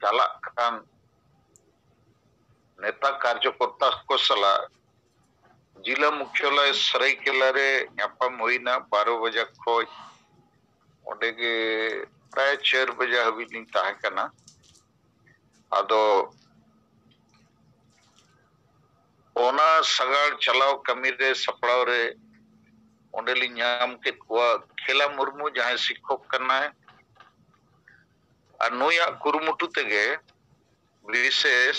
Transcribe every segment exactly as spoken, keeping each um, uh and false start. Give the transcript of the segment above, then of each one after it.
चला कान नेता कार्यकर्ता को सला जिला मुख्यालय सरायकेला रे ᱧᱟᱯᱟᱢ हुईना बारह बजे खोज ओंडे गे प्राय चार बजे हाबी नी ताहे कना आदो ओना सगाड़ चलाव कमी रे सपड़ाव रे ओंडे ली ᱧᱟᱢ केत कोआ खेला मुर्मू जहां शिक्षक कना है और नुया कुरुमुटु तेगे विशेष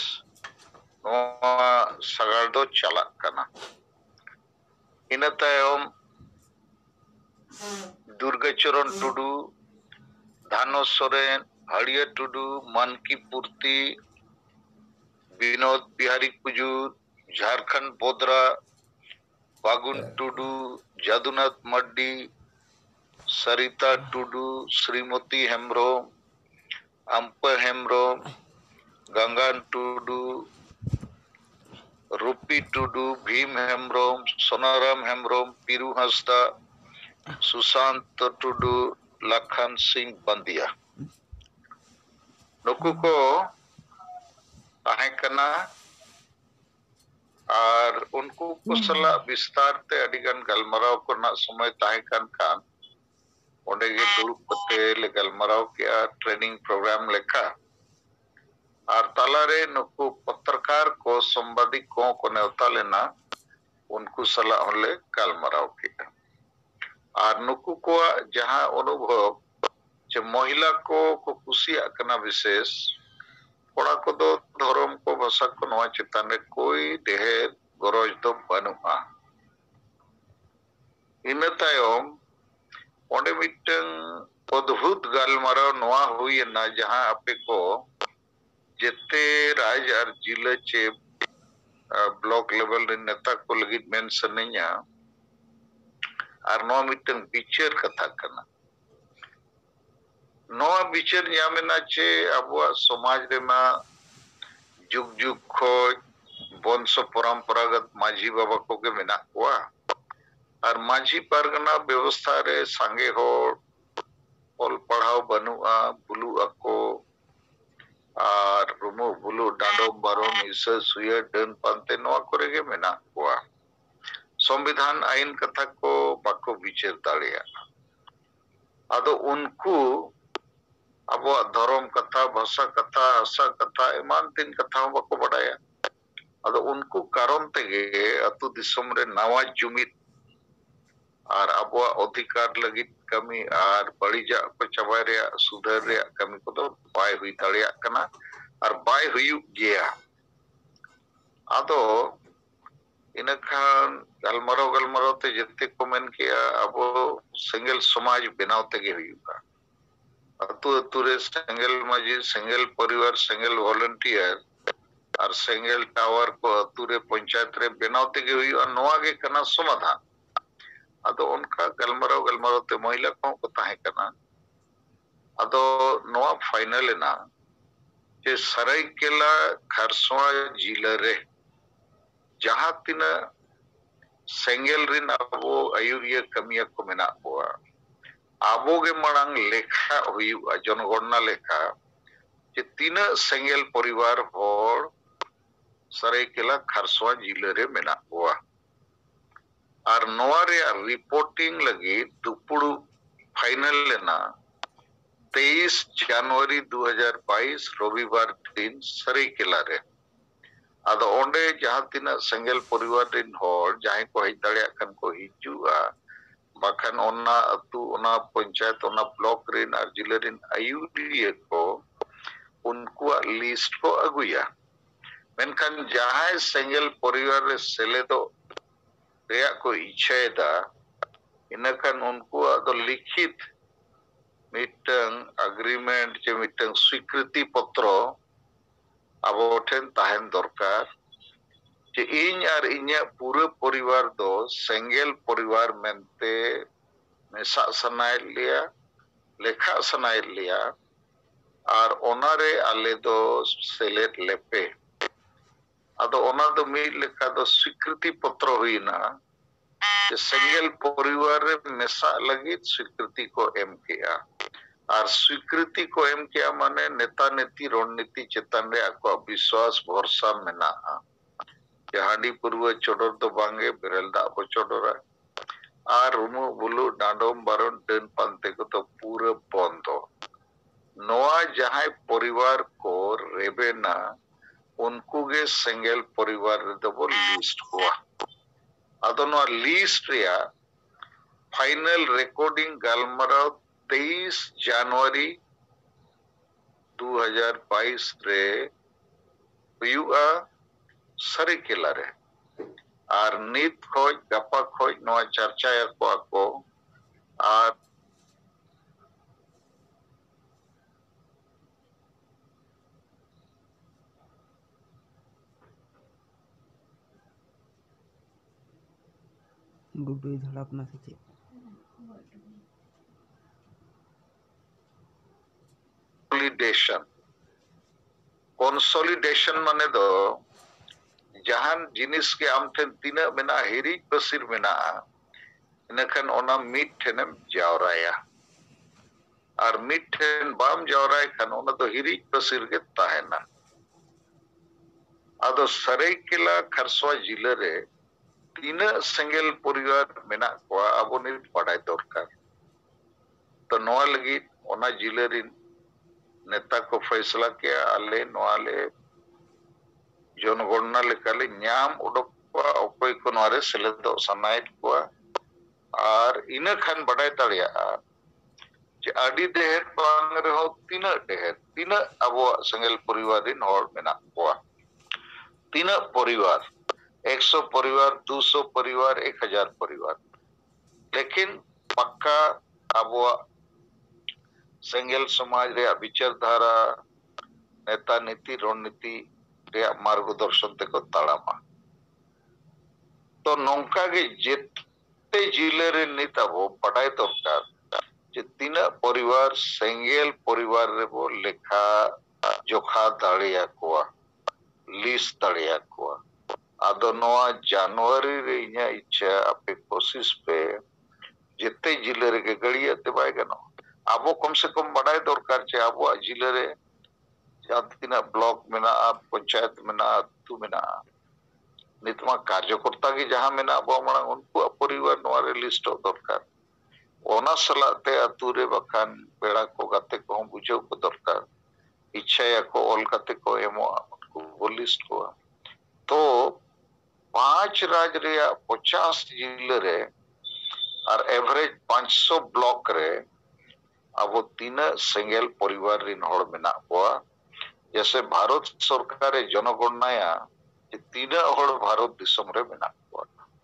सगाड़ दो चला कना इन तायम दुर्गाचरण टुडू धानो सोरेन हरिया टुडू मानकी पूर्ति विनोद बिहारी कुजूर झारखंड बोदरा बागुन टुडू जादुनाथ मड्डी सरिता टुडू श्रीमती हेम्ब्रोम अम्प हेम्ब्रोम गंगान टुडू रूपी टुडू भीम हेम्ब्रोम सोनाराम हेम्ब्रोम पीरू हंसदा सुशांत टुडू लखन सिंह बंदिया नुकु को ताहे कना और उनको कुशला विस्तार ते अडिगन गलमराव को ना समय ताहे कन कान ओंडे गे दुरुप कते ले गलमराव के ट्रेनिंग प्रोग्राम लेखा और तालारे नुकु पत्रकार को संवादिक को को नेवता लेना उनको सलाह होले गलमराव के और नुकु को जहां अनुभव जे महिला को को कुसिया कना विशेष कोड़ा को दो धर्म को भाषा को नवा चितान रे कोई ढेर गरज दो बनुआ इन तायम ओंडे मिटन अद्भुत गलमराव नवा हुई ना जहां आपे को जेते राज और जिला चे ब्लॉक लेवल रे नेता को लगी मेंशन नया और नवा मिटन बिचार कथा कना नवा बिचार यामेना चे अबुआ समाज रे मा जुग जुग खोज वंश परंपरागत माझी बाबा को के मेना हुआ और माझी परगना व्यवस्था रे संगे हो ऑल पढ़ाओ बनुआ बुलू अको और रुमु बुलू डांडो बारो निसे सुये डन पांते नवा करे के मेना हुआ संविधान आईन कथा को बाको विचार दाड़िया आदो उनको अब धर्म कथा भाषा कथा आशा कथा ईमान तीन कथा बाको बढ़ाया आदो उनको कारण तेगे अतु दिसम रे नवा जुमित और अब अधिकार लगी कमी और बड़ीजा को चबाय रे सुधार रे कमी को तो बाय हुई दाड़िया कना और बाय हुई गया आदो इनखान गलमरो गलमरो ते जत्ते को मेन किया अब सिंगल समाज बनाव तेगे हुईगा अतु अतुरे सिंगल माजी सिंगल परिवार सिंगल वॉलंटियर और सिंगल टावर को अतुरे पंचायत रे बनाव तेगे हुई और नवा के कना समाधान अदो उनका गलमरो गलमरो ते महिला को को ताहे कना अदो नवा फाइनल ना जे सरायकेला खरसवा जिला रे जहां तिना सेंगल रिन अबो आयुरिया कमिया को मेना हुआ आबो गे मड़ांग लेखा हुआ जनगणना लेखा जे तीन सेंगल परिवार होर सरायकेला खरसवा जिला रे मेना हुआ और नवा रे रिपोर्टिंग लगी दुपुड़ू फाइनल लेना तेईस जनवरी दो हज़ार बाईस रविवार दिन सरायकेला रे आदो ओंडे जहां तीना सेंगल परिवार दिन होर जहां को हज दाड़िया कन को हिजुआ बाखान ओना अतु ओना पंचायत ओना ब्लॉक रिन और जिला रिन आयुरिया को उनको लिस्ट को अगुया मेनखान जहां सेंगल परिवार रे सेले दो रेया को इच्छा दा इनखान उनको अदो लिखित मिटंग एग्रीमेंट जे मिटंग स्वीकृति पत्र अब ठेन ताहेन दरकार जे इन और इन्या पूरे परिवार दो सेंगल परिवार मेनते मेसा सनाय लिया लेखा सनाय लिया और ओनारे आले दो सेलेट लेपे अदो ओना दो मी लेखा दो स्वीकृति पत्र हुई ना जे सेंगल परिवार रे मेसा लगी स्वीकृति को एम किया और स्वीकृति को एम किया माने नेता नीति रणनीति चेतन रे आको विश्वास भरोसा मेना हांडी पूर्व चोडर तो बांगे बेरल दा को चोडरा और रुमु बुलु डांडोम बारन डेन पांते को तो पूरे बंदो नोआ जहां परिवार को रेबेना उनको के सेंगेल परिवार रे तो वो लिस्ट हुआ अदो नोआ लिस्ट रिया फाइनल रिकॉर्डिंग गालमराव तेईस जनवरी दो हज़ार बाईस रे हुआ सरिकेला रे और नित खोज गपा खोज नोआ चर्चा को आको और गुड्डू धड़ा अपना से कंसोलिडेशन कंसोलिडेशन माने दो जहान जिनिस के आम ठेन तीना मेना हिरिज बसिर मेना इनखान ओना मिट ठेनम जावराया और मिट ठेन बाम जावराय खान ओना तो हिरिज बसिर के ताहेना आदो सरायकेला खरसवा जिले रे तीना सेंगेल परिवार मेना को आबो नि पढ़ाई दरकार तो नोआ लगी ओना जिले रिन नेता को फैसला किया आले नोआले जनगणना लेकाले न्याम उडोक अकोय को नोरे सेलेदो सनाइट को और इन खान बड़ाई तड़िया जे आडी देहर बांग रहो तीना देहर तीना अबो सेंगेल परिवार दिन और मेना को तीना परिवार एक सौ परिवार दो सौ परिवार एक हज़ार परिवार लेकिन पक्का अबो सेंगेल समाज रे विचारधारा नेता नीति रणनीति रे मार्गदर्शन ते को ताड़ामा तो नौका के जेते जिले रे नित अबो पढ़ाई दरकार जे तीना परिवार सेंगेल परिवार रे बो लेखा जोखा दाड़िया को लिस्ट दाड़िया को आदो नोआ जनवरी रे इन्या इच्छा आपे कोशिश पे जेते जिले रे के गड़िया ते बाय गनो आबो कम से कम बड़ाई दरकार छे आबो जिले रे जातिना ब्लॉक मेना पंचायत मेना तु मेना नितमा कार्यकर्ता की जहां मेना आबो मणा उनको परिवार नोरे लिस्ट दरकार ओना सलाते अतुरे बखान पेड़ा को गाते को बुझो को दरकार इच्छा या को ऑल गाते को एमो को लिस्ट को तो पांच राज्य रे पचास जिले रे और एवरेज पाँच सौ ब्लॉक रे अब तीन सेंगेल परिवार रिन हड़ मेना को जैसे भारत सरकार जनगणनाया तीन हड़ भारत दिसम रे मेना को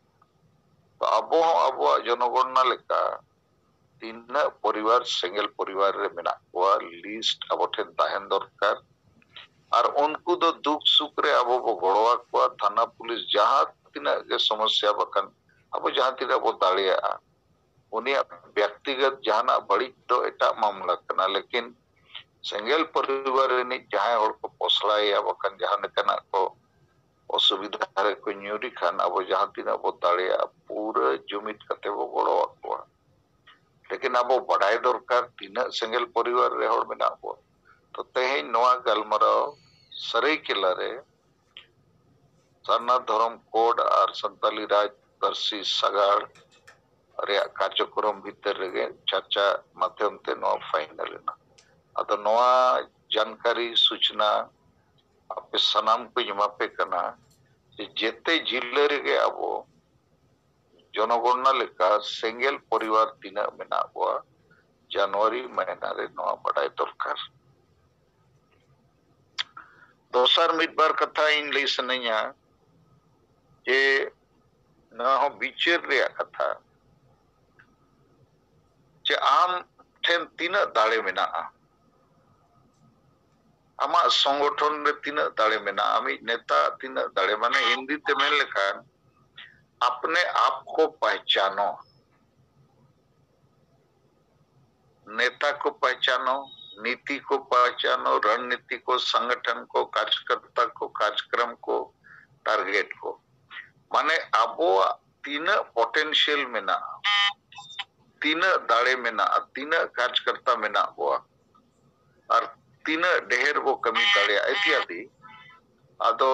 तो अब अब जनगणना लेका तीन परिवार सेंगेल परिवार रे मेना को लिस्ट अब ठेन ताहेन दरकार और उनको तो दुख सुख रे अब बो गड़वा को थाना पुलिस जहां तीना के समस्या बकन अब जहां तीना बो दाड़िया उनी व्यक्तिगत जहाना बड़ी तो एटा मामला कना लेकिन सेंगेल परिवार ने जहां हड़ को पोसलाया बकन जहां कना को असुविधा रे को न्यूरी खान अब जहां तीना बो दाड़िया पूरा जुमित कते बो गड़वा को लेकिन अब बढ़ाई दरकार तीना सेंगेल परिवार रे हड़ मेना को तो तेहे नोआ गलमराव सरायकेला रे सरना धर्म कोड और संताली राज दर्शी सगाड़ रे कार्यक्रम भीतर रे चर्चा माध्यम ते नोआ फाइनल ना अद नोआ जानकारी सूचना आपे सनाम को जमापे कना जेते जिले रे आबो जनगणना लेका सेंगेल परिवार तीना मेना हुआ जनवरी महीना रे नोआ बढ़ाई दरकार दोसर मिड बार कथा इन लई सनैया जे ना हो बिचर रे कथा जे आम ठेन तीना दाड़े मेना आमा संगठन रे तीना दाड़े मेना आमी नेता तीना दाड़े माने हिंदी ते मेन लेखान अपने आप को पहचानो नेता को पहचानो नीति को पहचानो रणनीति को संगठन को कार्यकर्ता को कार्यक्रम को टारगेट को माने अबो तीन पोटेंशियल मेना तीना दाड़े मेना तीना कार्यकर्ता मेना बोआ और तीना ढेर वो कमी दाड़े इत्यादि आदो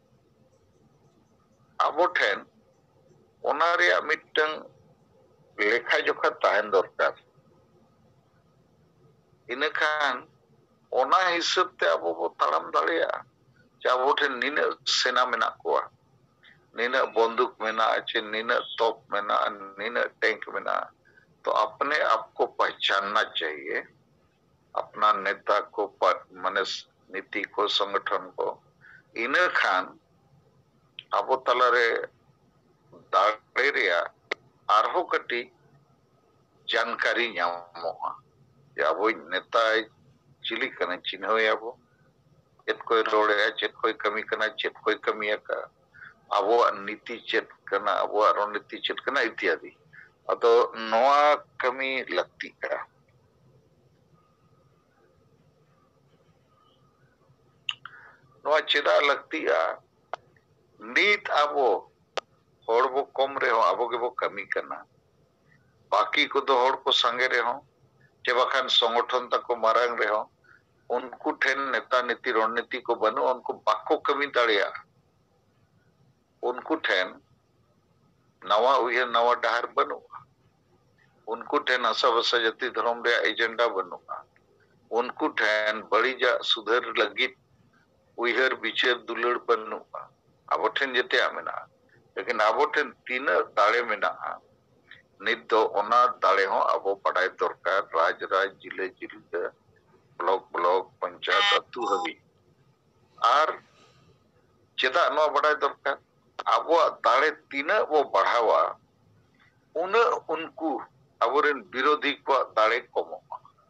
आबो ठेन ओना रेया मिटंग लेखा जोखा ताहेन दरकार इनखान ओना हिसाब ते आबो बो ताड़ाम दाड़ेया जे आबो ठेन निना सेना मेना कोआ निना बंदूक मेना चे निना तोप मेना निना टैंक मेना तो अपने आप को पहचानना चाहिए अपना नेता को माने नीति को संगठन को इना खान आबो तलारे दाड़े रेया आरहो कटी जानकारी ᱧᱟᱢᱚᱜᱼᱟ जे आबो नेता चिली कने चिन्हवेयाबो चेत कोई रोड़े चेत कोई कमी कना चेत कोई कमी का आबो नीति चेत कना आबो रणनीति चेत कना इत्यादि अतो नोआ कमी लगती का नोआ चेदा लगती आ नीत आबो होड़बो कम रे हो आबो के बो कमी कना बाकी को तो होड़ को संगे रे हो चे बखान संगठन तक मारंग रे हो उनको ठेन नेता नीति रणनीति को बनो उनको बाको कमी दाड़िया उनको ठेन नवा उयहर नवा डहर बनो उनको ठेन आशा बसा जाति धर्म रे एजेंडा बनो उनको ठेन बड़ी जा सुधर लगित उयहर विचार दुलड़ बनो आबो ठेन जते आमेना लेकिन आबो ठेन तीन दाड़े मेना नित दो ओना दाड़े हो आबो पढ़ाई दरकार राज राज जिले जिले ब्लॉक ब्लॉक पंचायत अतु हबी और चेदा नो बड़ाई दरकार आबो दाड़े तीन वो बढ़ावा उन उनको आबोरेन विरोधी को दाड़े कमो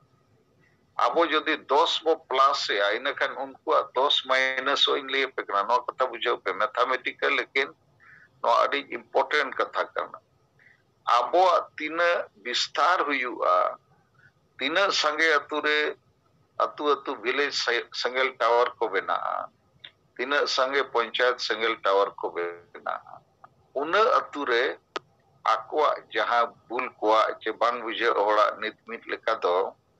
आबो जदि दस बो प्लस से आइना खान उनको दस माइनस हो इन लिए पेकना नो कथा बुझाओ पे मैथमेटिकल लेकिन नो अड़ी इम्पोर्टेंट कथा करना आबो तीन विस्तार हुआ तीन संगे अतुरे अतु अतु विलेज सेंगल टावर को बेना तीन संगे पंचायत सेंगल टावर को बेना उन अतुरे आकुआ जहां बुल कोआ चे बांग बुझे होड़ा नित मित लेका दो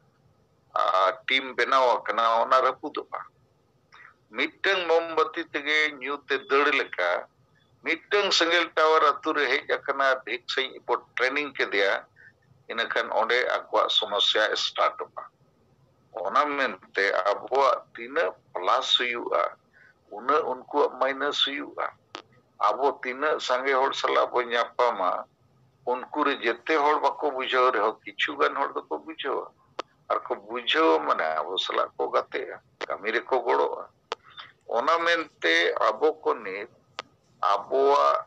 टीम बनावा कना ओना रपुदोबा मिटंग मोमबत्ती तेगे न्यूते दड़ लेका मिटंग सेंगल टावर अतुरे हेज अकना ढेक सही इपो ट्रेनिंग के दिया इनखान ओंडे आकुआ समस्या स्टार्ट बा ओना मेनते आबो तीन प्लस हुआ उन उनको माइनस हुआ आबो तीन संगे होड़ सला बो न्यापामा उनको रे जेते होड़ बाको बुझाव रे हो किछु गान होड़ दो को बुझाव और को बुझाव माने आबो सला को गाते कमी रे को गोड़ो ओना मेनते आबो को ने आबो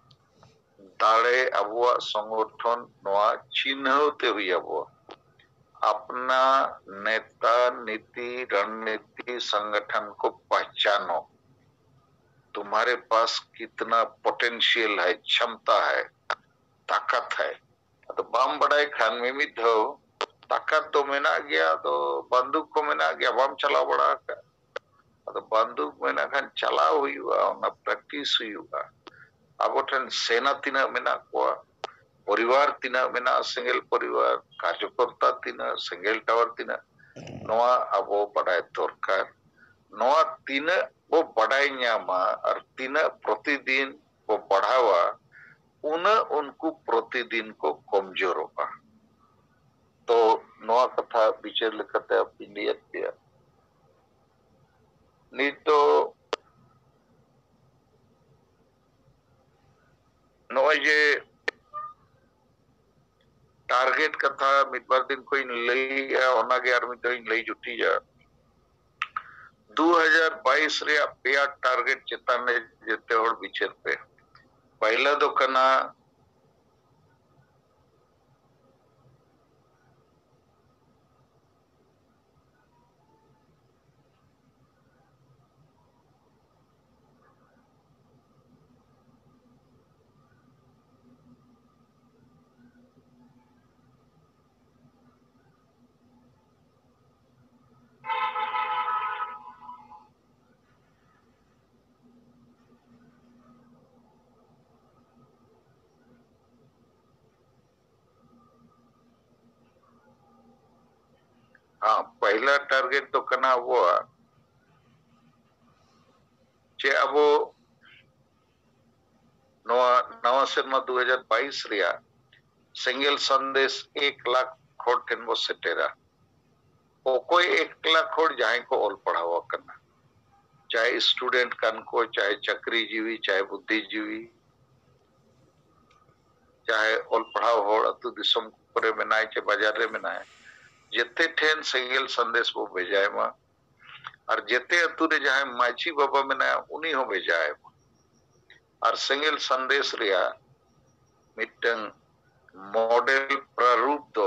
दाड़े आबो संगठन नोआ चिन्हते हुई आबो अपना नेता नीति रणनीति संगठन को पहचानो तुम्हारे पास कितना पोटेंशियल है क्षमता है ताकत है तो बाम बड़ाई खान में भी धो ताकत तो मेना गया तो बंदूक को मेना गया बाम चला बड़ा का तो बंदूक मेना खान चला हुई हुआ प्रैक्टिस हुई हुआ अब ठन सेना तीना मेना को परिवार तीना मेना सिंगल परिवार कार्यकर्ता तीना सिंगल टावर तीना नोआ अबो बड़ाई दरकार नोआ तीना वो बड़ाई न्यामा और तीना प्रतिदिन वो बढ़ावा उन उनको प्रतिदिन को कमजोर होगा तो नोआ कथा विचार लेकते अपनी नियत दिया नहीं तो नोआ ये टारगेट कथा मिड बार दिन कोई लई या ओना के आर्मी तो इन लई जुटी जा दो हज़ार बाईस रे पेया टारगेट चेतान जेते होड़ विचार पे पहला दो कना हाँ पहला टारगेट तो कना वो चे अब नवा नवा सेरमा दो हज़ार बाईस रिया सेंगेल संदेश एक लाख खोड़ ठेन बो सेटेरा कोई एक लाख खोड़ जाए को ऑल पढ़ावा करना चाहे स्टूडेंट कन को चाहे चक्री जीवी चाहे बुद्धिजीवी चाहे ऑल पढ़ाव होड़ अतु दिसम करे में नाय चे बाजार रे में नाय जेते ठेन सेंगेल संदेश वो भेजाए मा और जेते अतु रे जहां माची बाबा में नाय उन्हीं हो भेजाए मा और सेंगेल संदेश रिया मिटंग मॉडल प्रारूप तो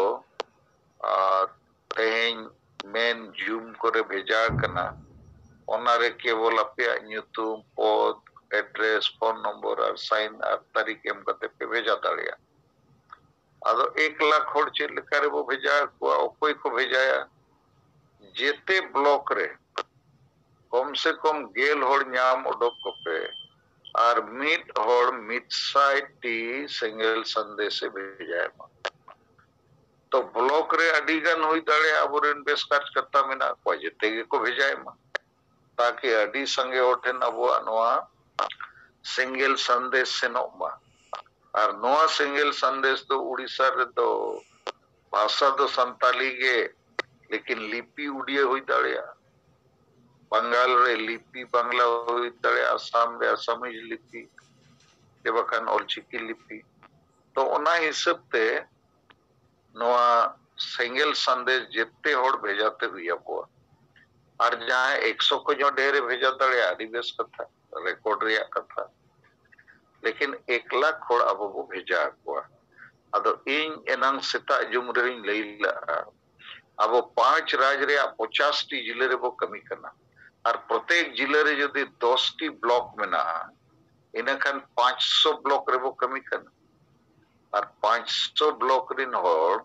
तेहें मेन जूम करे भेजा करना ओनारे केवल अपया न्यूतुम पद एड्रेस फोन नंबर और साइन और तारीख एम कते पे भेजा दाड़िया आदो एक लाख होड़ चेद लेकारे वो भेजा को कोई को भेजाया जेते ब्लॉक रे कम से कम गेल होड़ न्याम उडोक को पे और मिट होड़ मिट साइटी सिंगल संदेश से भेजाया तो ब्लॉक रे अडिगन हुई दाड़े आबोरेन बेस कार्य करता मेना को जेते को भेजाए मा ताकि अडी संगे ओठेन अबो नोआ सिंगल संदेश से नोमा और नोआ सिंगल संदेश तो उड़ीसा रे तो भाषा तो संताली के लेकिन लिपि उड़िया हुई दाड़िया बंगाल रे लिपि बांग्ला हुई दाड़िया असम रे असमीज लिपि के बखान ओलचिकी लिपि तो ओना हिसाब ते नोआ सिंगल संदेश जेते होड़ भेजाते हुई अबो और जहां एक सौ को जो ढेरे भेजा दड़े आदिवेश कथा रिकॉर्ड रिया कथा लेकिन एक लाख खोड़ अब वो भेजा हुआ अदो इन एनंग सिता जुम रही लैला अब पांच राज रे पचास टी जिले रे वो कमी करना और प्रत्येक जिले रे यदि दस टी ब्लॉक में ना इन्हें खान पांच सौ ब्लॉक रे वो कमी करना और पांच सौ ब्लॉक रिन होड़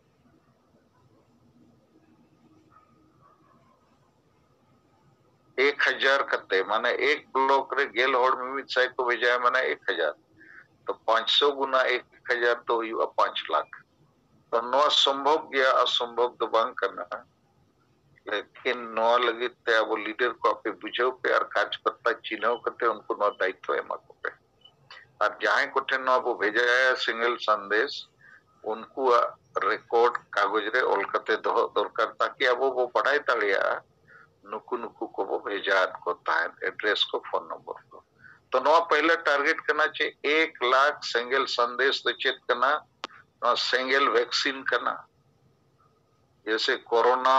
एक हजार कते माने एक ब्लॉक रे गेल होड़ में मिट साइड को भेजा माने एक हजार तो पांच सौ गुना एक हजार तो हुआ पांच लाख तो नवा संभव गया असंभव तो बांग करना लेकिन नवा लगी ते अब लीडर को आपे बुझाओ पे और काज करता चिन्हो करते उनको नवा दायित्व है माको पे और जहां कोठे नवा वो भेजा है सिंगल संदेश उनको रिकॉर्ड कागज रे ऑल करते दो दरकार ताकि अब वो पढ़ाई तड़िया नुकु नुकु को वो भेजा को तान एड्रेस को फोन नंबर को तो नवा पहले टारगेट करना चाहिए एक लाख सिंगल संदेश तो चेक करना नवा सिंगल वैक्सीन करना जैसे कोरोना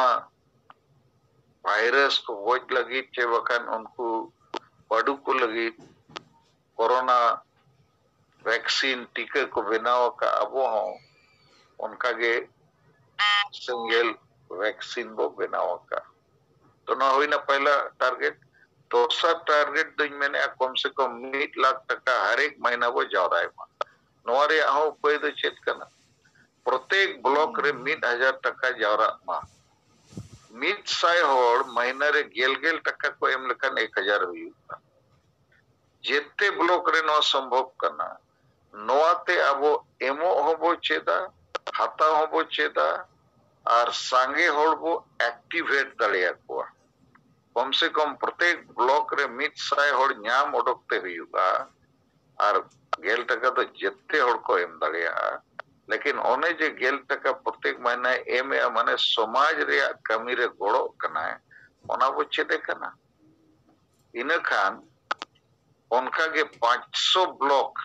वायरस को वोज लगी चे वखान उनको पड़ू को लगी कोरोना वैक्सीन टीके को बनाव का अबो हो उनका के सिंगल वैक्सीन वो बनाव का तो ना हुई ना पहला टारगेट तो सब टारगेट दिन मैंने कम से कम मिट लाख टका हर एक महीना वो जा रहा है नोरे आओ उपाय तो चेक करना प्रत्येक ब्लॉक रे मिट हजार टका जा रहा मा मिट साय होड़ महीना रे गेल गेल टका को एम लेखन एक हजार हुई जेते ब्लॉक रे नो संभव करना नोआते अबो एमो होबो चेदा हाता होबो चेदा और सांगे होड़ वो एक्टिवेट दड़िया को कम से कम प्रत्येक ब्लॉक रे मिट साय होड़ न्याम ओडकते हुआ और गेल टका तो जेते होड़ को एम दड़िया लेकिन ओने जे गेल टका प्रत्येक महीना एम या माने समाज रे कमी रे गोड़ो कना है ओना वो चेदे कना इन खान उनका के पांच सौ ब्लॉक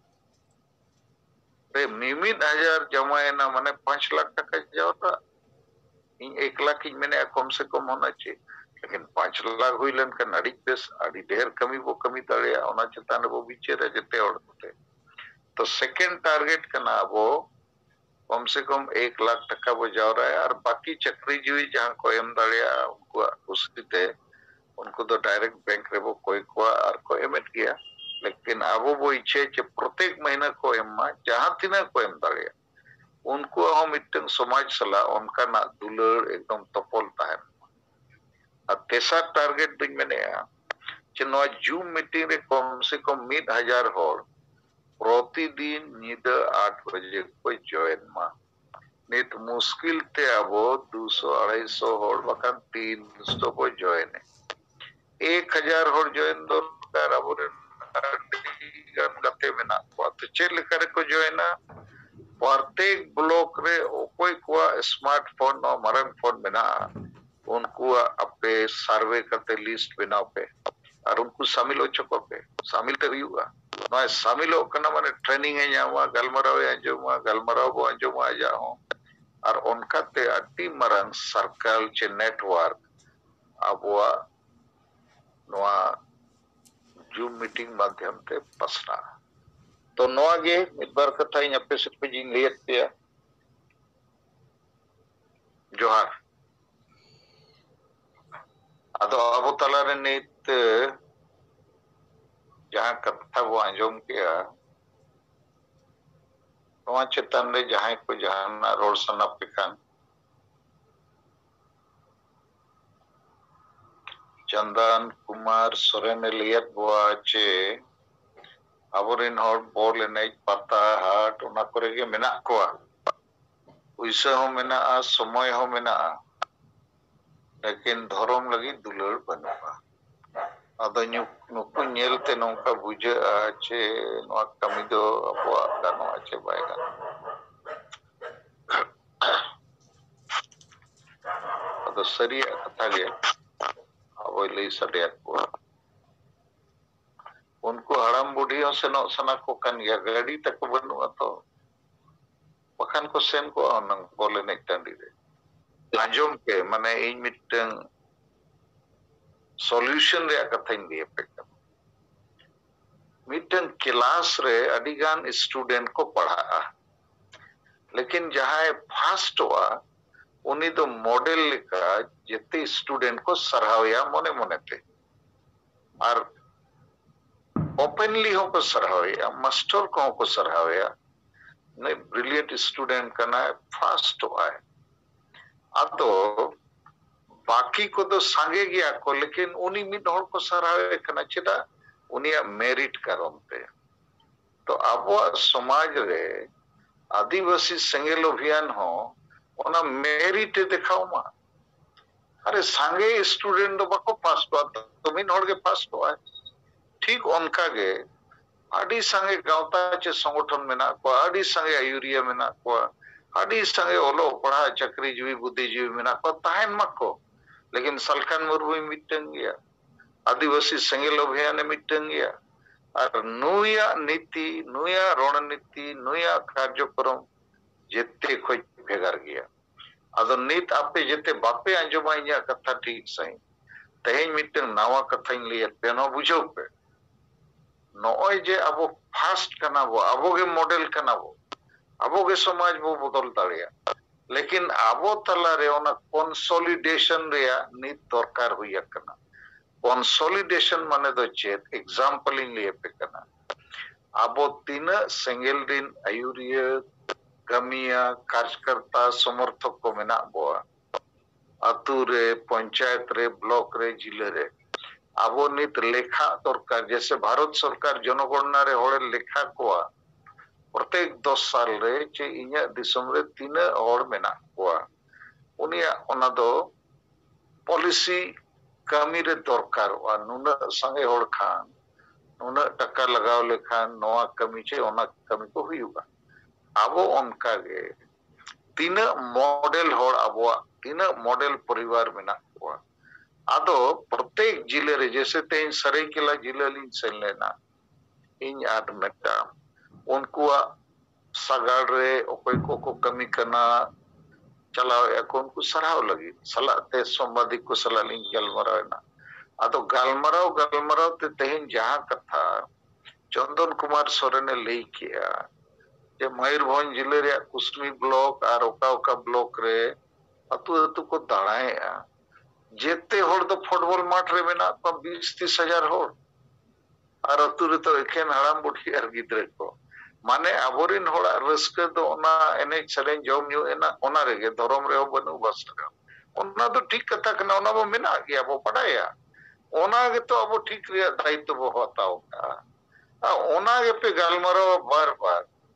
रे मिमित हजार जमाए ना माने पांच लाख टका जाता इन एक लाख इन मैंने कम से कम होना चाहिए लेकिन पांच लाख हुई लन का नड़ी बेस अड़ी ढेर कमी वो कमी तड़े ओना चेताने वो बीचे रह जते ओड़ते तो सेकंड टारगेट करना वो कम से कम एक लाख टका वो जा रहा है और बाकी चक्री जीवी जहाँ को एम दड़िया उनको उसते उनको तो डायरेक्ट बैंक रे वो कोई को और को एमिट किया लेकिन अब वो इच्छे चे प्रत्येक महीना को एम जहां तीना को एम दड़िया उनको हम इतने समाज सला उनका ना दुलर एकदम तपोलता है और तेसा टारगेट दिन मैंने चिन्ह जूम मीटिंग रे कम से कम मिड हजार होड़ प्रतिदिन निद आठ बजे को जॉइन मा नित मुश्किल ते अबो दो सौ अढ़ाई सौ होड़ बकान तीन सौ को जॉइन एक हजार होड़ जॉइन दरकार अबो गन गते मेना को तो चेक लेकर को जॉइना प्रत्येक ब्लॉक रे ओकोई को स्मार्टफोन और मरन फोन मेना उनको अपे सर्वे करते लिस्ट बनाओ पे और उनको शामिल हो चुको पे शामिल तो हुआ नॉय शामिल हो करना माने ट्रेनिंग है यहाँ गलमराव है जो वहाँ गलमराव वो जो वहाँ जाओ और उनका ते अति मरन सर्कल चे नेटवर्क अब वो नवा जूम मीटिंग माध्यम ते पसना तो नवा गे मितबार कथा इन अपे से पे जिन लियत पे जोहार अदो अबो तला रे नित जहाँ कथा वो आंजोम किया नवा चेतन रे जहाँ को जहाँ ना रोड सना पिकान चंदन कुमार सोरेन लियत बुआ चे अबोरिन हर बोल ने पता हाट उना करे के मेना कोआ उइसा हो मेना आ समय हो मेना आ लेकिन धर्म लगी दुलर बनुआ अदो नु नुकु नेलते नोंका बुझे आचे नोआ कमी दो अबवा गानो आचे बायगा अदो सरिया कथा गे अबो लई सडिया को उनको हड़म बुढ़ियों से नो सना को कन या गाड़ी तक बनुआ तो बखान को सेन को नंग बोले नहीं टंडी रे आंजोम के माने इन मिटंग सॉल्यूशन रे कथा इन दिए पे मिटंग क्लास रे अडिगान स्टूडेंट को पढ़ा लेकिन जहां फास्ट हुआ उन्हीं तो मॉडल लिखा जितने स्टूडेंट को सराहया मोने मोने थे और ओपनली हो को सराहया मास्टर को को सराहया नहीं ब्रिलियंट स्टूडेंट करना है फास्ट हुआ है अब तो बाकी को तो सांगे गया को लेकिन उन्हीं मिड होड़ को सराहया करना चिदा उन्हीं मेरिट करते तो अब समाज रे आदिवासी सेंगेल अभियान हो ओना मेरिट दिखाओ मा अरे सांगे स्टूडेंट दो बाको पास हुआ तो मिन होड़ के पास हुआ है ठीक उनका गे आदि संगे गावता चे संगठन में ना को आदि संगे आयुरिया में ना को आदि संगे ओलो पढ़ा चक्री जीवी बुद्धिजीवी में ना को ताहन मको लेकिन सलखन मुर्मू मिटन गया आदिवासी सेंगेल अभियान मिटन गया और नुया नीति नुया रणनीति नुया कार्यक्रम जेते खोज भेगार गया अदो नीत आपे जेते बापे आंजोमा इया कथा ठीक सही तेहें मिटन नावा कथा इन लिए पेनो बुझो पे नॉय जे अबो फास्ट करना वो अबो के मॉडल करना वो अबो के समाज वो बदल दाड़िया लेकिन अबो तला रे ओना कंसोलिडेशन रे नीत दरकार हुई करना कंसोलिडेशन माने दो चेत एग्जांपल इन लिए पे करना अबो तीन सेंगेल दिन आयुरिया कमिया कार्यकर्ता समर्थक को मेना बोआ अतु रे पंचायत रे ब्लॉक रे जिले रे अबो नित लेखा दरकार जैसे भारत सरकार जनगणना रे होड़े लेखा कोआ प्रत्येक दस साल रे चे इnya दिसम रे तीन होड़ मेना कोआ उनिया ओना दो पॉलिसी कमी रे दरकार वा नुना संगे होड़ खान नुना टक्का लगाव लेखान नोआ कमी चे ओना कमी को हुईगा अबो उनका गे तीन मॉडल होड़ अबो तीन मॉडल परिवार मेना कोआ आदो प्रत्येक जिले रे जैसे तेन सरायकेला जिले लिन सेन लेना इन आद मेटा उनको सगाड़ रे ओकोई को को कमी करना चलाओ एको उनको सराव लगी सला ते संवादिक को सला लिन गलमराव ना आदो गलमराव गलमराव ते तेन जहां कथा चंदन कुमार सोरेन ने ले किया जे मयूरभंज जिले रे कुसमी ब्लॉक और ओका ओका ब्लॉक रे अतु अतु को दाड़ाए जेते होड़ तो फुटबॉल माठ रे मेना तो बीस तीस हजार होड़ और अतु रे तो एकेन हड़ाम बुढ़ी और गिद्रे को माने अबोरिन होड़ रस्के तो ओना एने सरेन जम न्यू एना ओना रे धर्म रे बनु बस ओना तो ठीक कथा कना ओना वो मेना गया वो पढ़ाया ओना के तो अब ठीक रे दायित्व वो होता होगा ओना के पे गालमरो बार बार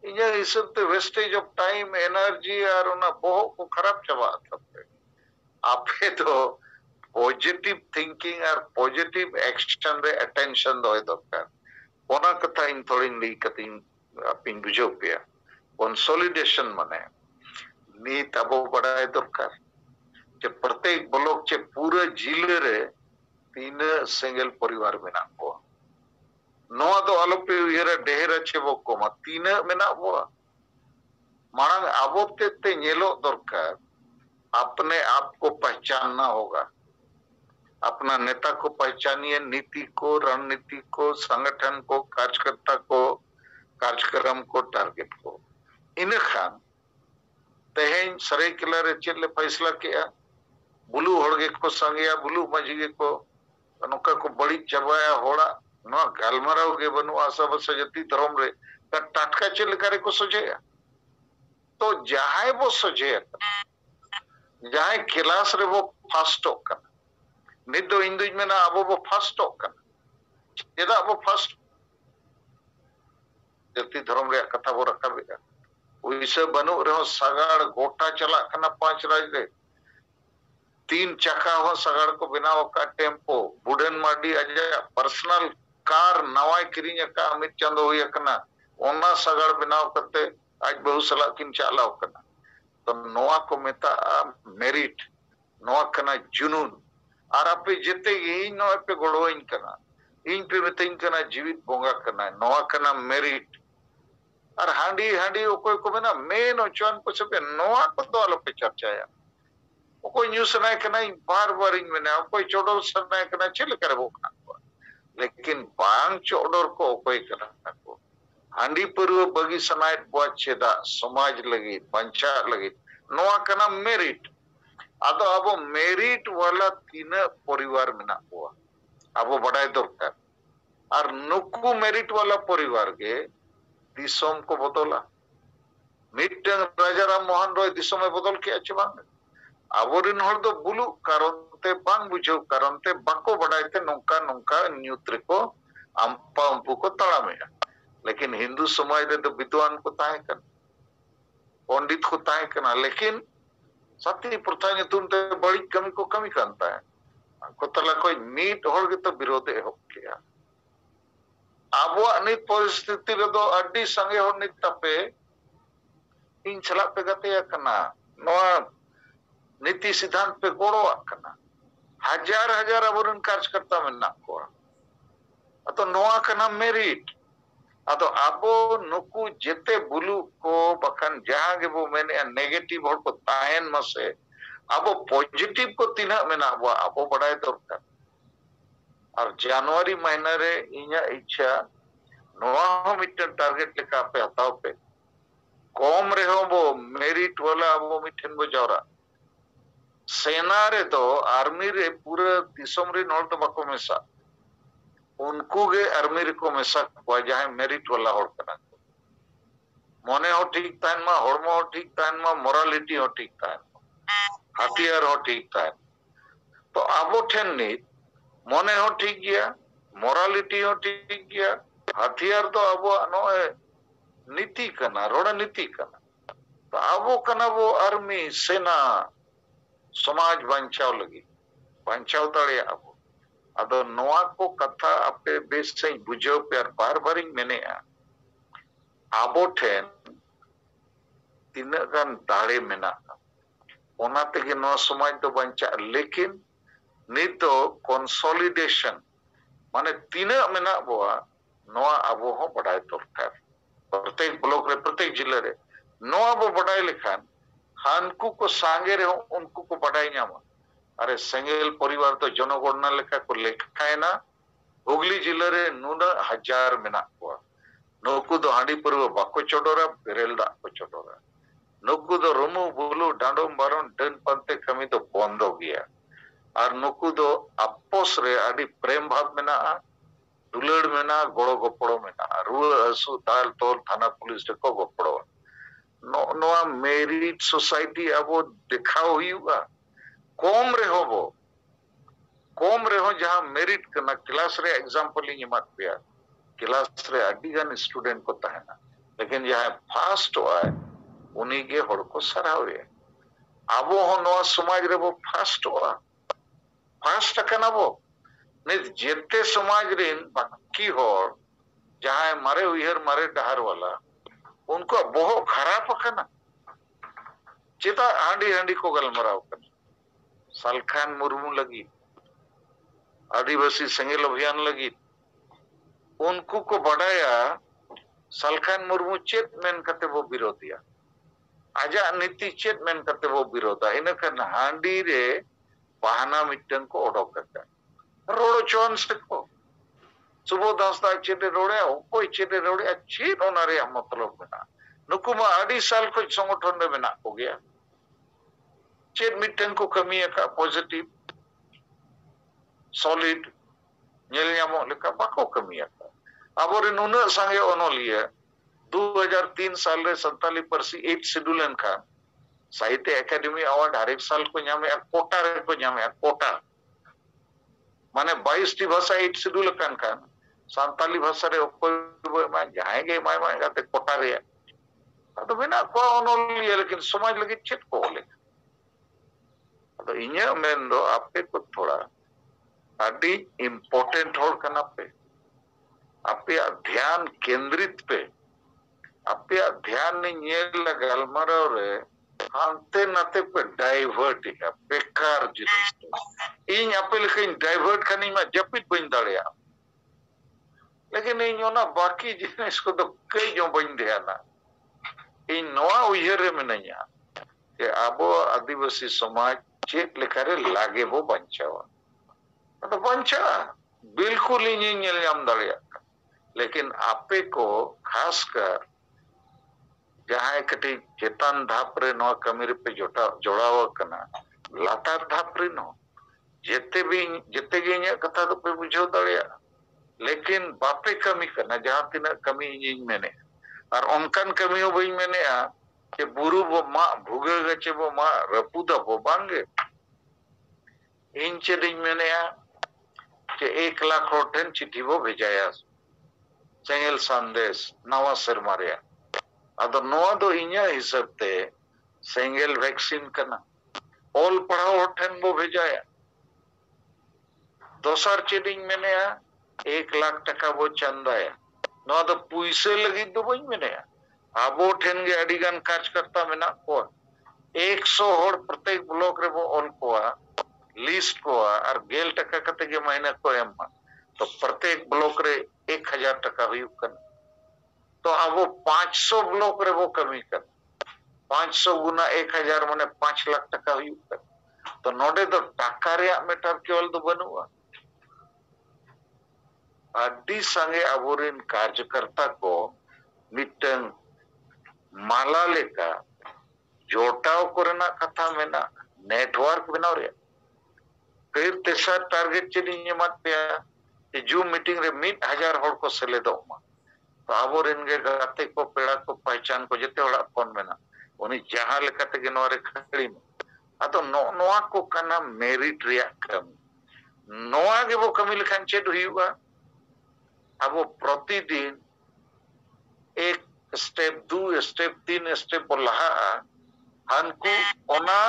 ᱤᱧᱟᱹᱜ ᱦᱤᱥᱟᱹᱵ ᱛᱮ वेस्टेज ऑफ टाइम एनर्जी और उना बहुत को खराब चबा तबे आपे तो पॉजिटिव थिंकिंग और पॉजिटिव एक्शन रे अटेंशन दोय दरकार ओना कथा इन थोड़ी ली कतिन अपिन बुझो पे कंसोलिडेशन माने नीत अबो बड़ाय दरकार जे प्रत्येक ब्लॉक चे पूरे जिले रे तीन सिंगल परिवार मेना को नोआ दो आलोपे उयरा ढेर अच्छे वो कोमा तीन मेना वो मांग अबो ते ते नेलो दरकार अपने आप को पहचानना होगा अपना नेता को पहचानिए नीति को रणनीति को संगठन को कार्यकर्ता को कार्यक्रम को टारगेट को इन खान तेहें सरे किलर चेले फैसला किया बुलू होड़गे को संगया बुलू मजिगे को नुका को बड़ी चबाया होड़ा नो गालमराव के बनु आशा बस जति धर्म रे का टाटका चेले करे को सजेया तो जहां वो सजे जहां क्लास रे वो फास्ट होकर नित दो इंदुज में ना अब वो फास्ट होकर चेदा वो फास्ट जति धर्म रे कथा वो रखा बेगा उइसे बनु रे सगाड़ गोटा चला कना पांच राज रे तीन चक्का हो सगाड़ को बनाव का टेम्पो बुडन माडी अजा पर्सनल कार नवाय किरिंग का अमित चंद हुई कना ओना सगाड़ बनाव करते आज बहु सला किन चालाव कना तो नोआ को मेता मेरिट नोआ कना जुनून और आपे जिते इन नोआ पे गोड़ो इन कना इन पे मेते इन कना जीवित बोंगा कना नोआ कना मेरिट और हांडी हांडी ओकोय को मेना मेन ओचन को सबे नोआ को तो आलो पे चर्चाया ओकोय न्यूज़ ना कना बार बार इन में ना ओकोय चोडोल सना कना चल करे वो लेकिन बांग चोडोर को ओकोय कना को हांडी परव बगी सनाइट बुआ चेदा समाज लगी पंचा लगी नोआ कना मेरिट आदो अब मेरिट वाला तीन परिवार में ना हुआ अब बड़ाई दरकार और नुकु मेरिट वाला परिवार के दिसोम को बदला मिटन राजा राम मोहन रॉय दिसोम में बदल के अच्छे बांग आवरिन हर दो बुलु कारण ते बांग बुझो कारण ते बाको बड़ाई ते नौका नौका न्यूत्र को अम्पा अम्पू को तड़ा में लेकिन हिंदू समाज रे तो विद्वान को ताए कर पंडित को ताए करना लेकिन सत्य प्रथा नितुन ते बड़ी कमी को कमी करता है को तला कोई नीट होड़ के तो विरोधे हो गया अब वो नित परिस्थिति रे दो अड्डी संगे हो नित तपे इन चला पे गते या करना नोआ नीति सिद्धांत पे गोड़ो करना हजार हजार अवरुण कार्यकर्ता में ना को तो नोआ करना मेरिट अतो आबो नुकु जेते बुलु को बखन जहां के वो मैंने नेगेटिव और को तायन मसे आबो पॉजिटिव को तीना में ना वो आबो बढ़ाए दरकार और जनवरी महीना रे इኛ इच्छा नोआ मिटन टारगेट लेका पे हताओ पे कम रे हो वो मेरिट वाला वो मिठन बो जौरा सेना रे तो आर्मी रे पूरे दिसम रे नोल तो बको मेसा उनको के आर्मी रे को मेसा को जहां मेरिट वाला होड़ कना मने हो ठीक तान मा होड़मो हो ठीक तान मा मोरालिटी हो ठीक तान हथियार हो ठीक तान तो आबो ठेन नी मने हो ठीक गया मोरालिटी हो ठीक गया हथियार तो आबो नो नीति कना रणनीति कना तो आबो कना वो आर्मी सेना समाज बंचाव लगी बंचाव तड़े आबो अदो नोआ को कथा आपे बेस से बुझो प्यार बार बार मैंने आबो ठेन तीन गान दाड़े मेना ओना तेगे नोआ समाज तो बंचा लेकिन नितो कंसोलिडेशन माने तीन मेना बोआ नोआ आबो हो बढ़ाए दरकार प्रत्येक ब्लॉक रे प्रत्येक जिले रे नोआ बो बढ़ाए लेखान हानकू को सांगे रे उनको को बढ़ाई नामा अरे सेंगेल परिवार तो जनगणना लेखा को लेखा है ना हुगली जिले रे नून हजार मेना को नोकू दो हांडी परव बाको चोडोरा बेरेल दा को चोडोरा नोकू दो रुमु बुलु डांडोम बारोन डन पंते कमी तो बंद हो गया और नुकु दो अपोस रे आदि प्रेम भाव में ना दुलड़ में ना गोड़ो गोपड़ो में ना रुआ असु ताल तोल थाना पुलिस को गोपड़ो नो नोआ मेरिट सोसाइटी अब वो दिखाओ हुई हुआ कौम रे हो वो कौम रे हो जहां मेरिट करना क्लास रे एग्जाम्पल ही मत पिया क्लास रे अड्डी गन स्टूडेंट को तहना लेकिन जहां फास्ट हुआ है उन्हीं के हड़ को सरावे आबो हो नवा समाज रे वो फास्ट हुआ फास्ट कना वो नित जेते समाज रिन बाकी हड़ जहां मारे उहर मारे डहार वाला उनको बहुत खराब कना चेता हांडी हांडी को गलमराव कना सालखान मुर्मू लगी आदिवासी सेंगेल अभियान लगी उनको को बढ़ाया सालखान मुर्मू चेत मेन करते वो विरोधिया आजा नीति चेत मेन करते वो विरोधा इनकन हांडी रे बहाना मिट्टन को ओडोक करता रोड़ो चौन से को सुबह दस दा चेते रोड़े कोई चेते रोड़े अच्छी रोनारे मतलब बना नुकुमा आदि साल को संगठन में बना हो गया चेत मिट्टन को कमी का positive solid nyel nyamuk leka bako kami aka abore nuna sange onolia दो हज़ार तीन साल रे संताली परसी एट शेड्यूल का साहित्य एकेडमी अवार्ड हर एक साल को ᱧᱟᱢᱮ कोटा रे को ᱧᱟᱢᱮ कोटा माने बाईस टी भाषा एट शेड्यूल कान कान संताली भाषा रे ओकोय मा जाएंगे माय माय गाते कोटा रे तो बिना को ओनोलिया लेकिन समाज लगे चेत को ले तो इन्या मेन दो आपे को थोड़ा अभी इम्पोर्टेंट होड़ करना पे आपे ध्यान केंद्रित पे आपे ध्यान नहीं ये लगल मरो रे हांते नाते पे डाइवर्ट है बेकार जिनिस इन आपे लेकिन डाइवर्ट करनी में जपित बन दड़िया लेकिन इन योना बाकी जिनिस को तो कई जो बन दिया ना इन नवा उयरे में नहीं आ कि आबो आदिवासी समाज चेक लेकर लागे वो बंचावा तो बंचा बिल्कुल ही नहीं nyel nyam दड़िया लेकिन आपे को खासकर जहां कटी चेतन धापरे नो कमीर पे जोटा जोड़ाव कना लातार धापरे नो जेते भी जेते गे nya कथा तो पे बुझो दड़िया लेकिन बापे कमी करना जहां तिना कमी इन मेने और उनकन कमी हो बई मेने आ कि बुरु वो मा भुगे गचे वो मा रपुदा वो बांगे इन चेदिन मेने आ कि एक लाख रोटेन चिट्ठी वो भेजाया सेंगेल संदेश नवा सरमारिया अदो नवा दो इन्या हिसाब ते सेंगेल वैक्सीन करना ऑल पढ़ाओ रोटेन वो भेजाया दोसर चेडिंग मैंने आ एक लाख टका वो चंदाया नवा दो पुइसे लगी दो वही मैंने आ आबो ठेन गे अडिगन कार्य करता में ना को एक सौ होड़ प्रत्येक ब्लॉक रे वो ऑल को लिस्ट को और गेल टका कते के महीने को एम तो प्रत्येक ब्लॉक रे एक हजार टका हुई कर तो अब वो पांच सौ ब्लॉक रे वो कमी कर पांच सौ गुना एक हजार माने पांच लाख टका हुई कर तो नोडे तो टका रे मेटर केवल तो बनुआ अड्डी संगे अबोरिन कार्यकर्ता को मिटन माला लेका जोटाव करना कथा में ना नेटवर्क बनाओ रे फिर तेसर टारगेट चली मत पे जूम मीटिंग रे मिट हजार होड़ को सेले दो मा तो आबो रेनगे गाते को पेड़ा को पहचान को जते होड़ा फोन में ना उनी जहां लेकाते के नोरे खड़ी में आ तो नो नोआ को कना मेरिट रिया कमी नोआ के वो कमी लेखान चेड हुआ अब वो प्रतिदिन एक स्टेप दो स्टेप तीन स्टेप लहा हनको ओना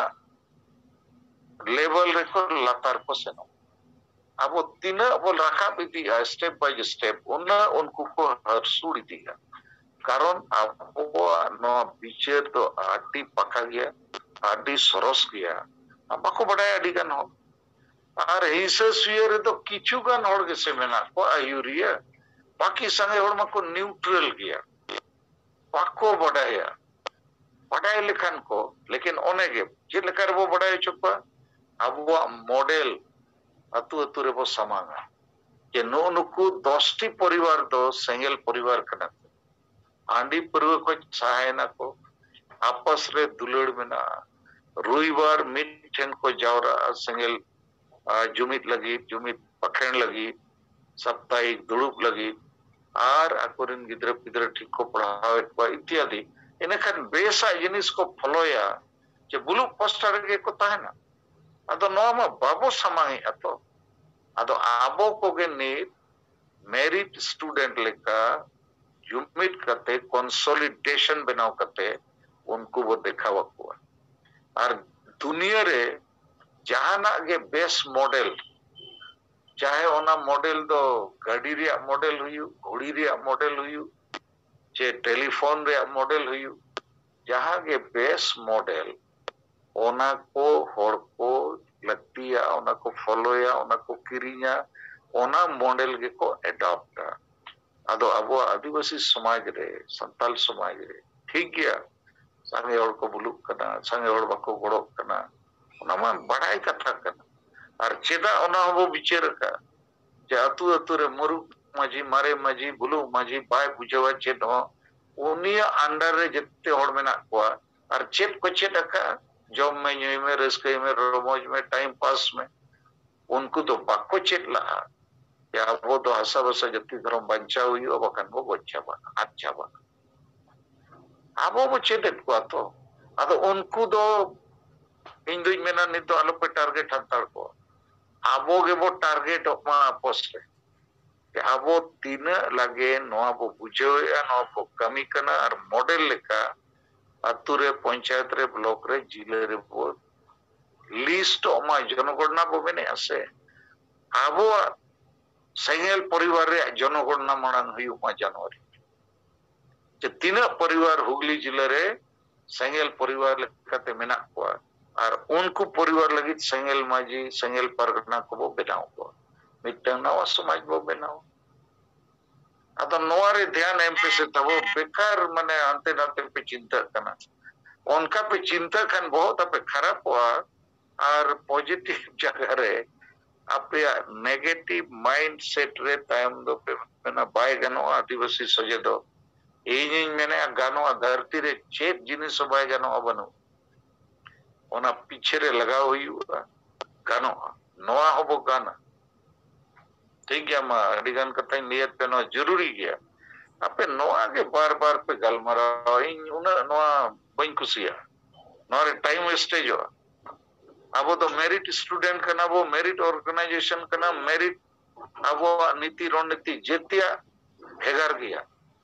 लेवल रेको लातार को सेनो अब वो तीन वो रखा भी दिया स्टेप बाय स्टेप उन उनको को हरसुड़ी दिया कारण अब वो नो बीचे तो आटी पका गया आटी सरोस गया अब आपको बड़ा आटी का नो और हिस्से स्वीयर तो किचु का नोड़ के सेमेना को आयुरिया बाकी संगे होड़ में को न्यूट्रल गया पाको बढ़ाया बढ़ाए लिखन को लेकिन ओने के जे लेकर वो बढ़ाए चुका अब वो मॉडल अतु अतु रे वो समांगा कि नो नुकु दसटी परिवार दो सेंगेल परिवार कना आंडी पर्व को सहायना को आपस रे दुलड़ में ना रुईवार मिठन को जावरा सेंगेल जुमित लगी जुमित पखेन लगी साप्ताहिक दुड़ुप लगी आर अकोरिन गिद्र पिद्र ठीक को पढ़ावे को इत्यादि इनखान बेसा जिनिस को फलोया जे बुलु पोस्टर के को ताहेना अदो नोमा बाबो समाई अतो अदो आबो को गे नी मेरिट स्टूडेंट लेका जुमित करते कंसोलिडेशन बनाव करते उनको वो देखावा को और दुनिया रे जहाना के बेस मॉडल चाहे ओना मॉडल दो गाड़ी रे मॉडल हुई घोड़ी रे मॉडल हुई चे टेलीफोन रे मॉडल हुई जहां के बेस मॉडल ओना को होड़ को लगतिया ओना को फॉलोया ओना को किरिया ओना मॉडल के को एडॉप्ट अदो अब आदिवासी समाज रे संताल समाज रे ठीक गया संगे और को बुलुक कना संगे और बको गड़ो कना ओना मा बड़ाई कथा कना और चेदा ओना वो विचार का जे अतु अतु रे मरु माजी मारे माजी बुलु माजी बाय बुझवा चेद उनिया अंडर रे जत्ते होड़ मेना को और चेद को चेद का जॉब में न्यूय में रस्के में रोमोज में टाइम पास में उनको तो बाको चेद लहा या वो तो हसा बसा जत्ती धर्म बंचा हुई हो बकन वो बच्चा बना अच्छा बना अब वो चेद को तो अतो उनको तो इन दो मेना नहीं तो आलो पे टारगेट हंतार को अब वो टारगेट मा पोस्ट के अब तीन लगे नवा वो बुझो या नवा वो कमी करना और मॉडल लेका अतुरे पंचायत रे ब्लॉक रे जिले रे वो लिस्ट मा जनगणना वो मैंने ऐसे अब सेंगेल परिवार रे जनगणना मानन हुई मा जनवरी जे तीन परिवार हुगली जिले रे सेंगेल परिवार लेकाते मेना को और उनको परिवार लगी सेंगेल माजी सेंगेल परगना को वो बनाओ को मिटन नवा समाज वो बनाओ अतो नोरे ध्यान एम पे से तब बेकार माने अंते नाते पे चिंता करना उनका पे चिंता कन बहुत पे खराब हुआ और पॉजिटिव जगह रे अपे नेगेटिव माइंड सेट रे टाइम दो पे मेना बाय गनो आदिवासी सजे दो एजिंग मैंने गानो धरती रे चेत जिनिस बाय गनो बनो ओना पीछे रे लगा हुई गानो नोआ होबो गाना ठीक गया मा अडिगान कथा नियत पे नो जरूरी गया अपे नोआ के बार बार पे गलमरा इन उना नोआ बइन कुसिया नोरे टाइम वेस्टेज हो अब तो मेरिट स्टूडेंट कना वो मेरिट ऑर्गेनाइजेशन कना मेरिट अब नीति रणनीति जेतिया भेगार गया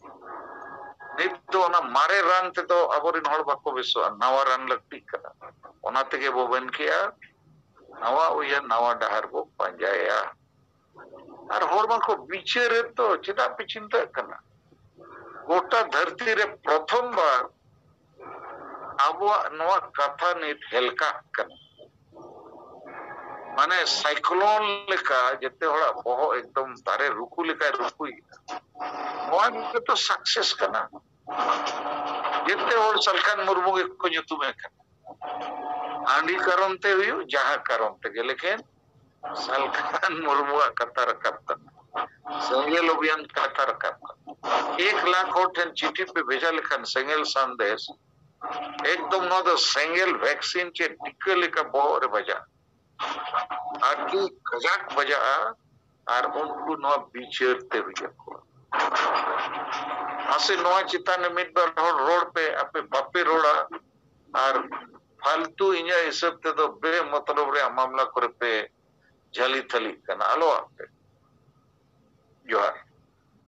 नित तो ना मारे रान ते तो अबोरिन हड़ बाको बेसो नवा रान लगती कना ओना तेगे वो बन किया नवा उया नवा डहार वो पंजाया और हड़ बाको विचार तो चिता पे चिंता करना गोटा धरती रे प्रथम बार अब नवा कथा नित हेलका करना माने साइक्लोन लेका जते हड़ा बहु एकदम तारे रुकु लेका रुकुई मोन के तो सक्सेस करना जते हड़ सलखान मुर्मू के को nyutu में करना आंडी कारण ते हुई जहां कारण ते लेकिन सलखान मुर्मू का कथा रखता सेंगेल अभियान कथा रखता एक लाख और चिट्ठी पे भेजा लिखन सेंगेल संदेश एकदम नो तो सेंगेल वैक्सीन के टिके लेका बहुत बजा आदि कजाक बजा और उनको नो बिचरते हुए को आसे नो चिता ने मिड बार रोड पे अपे बापे रोड़ा और फालतू इन्या हिसाब ते तो बे मतलब रे मामला करे पे झली थली कना आलो आपे जोहार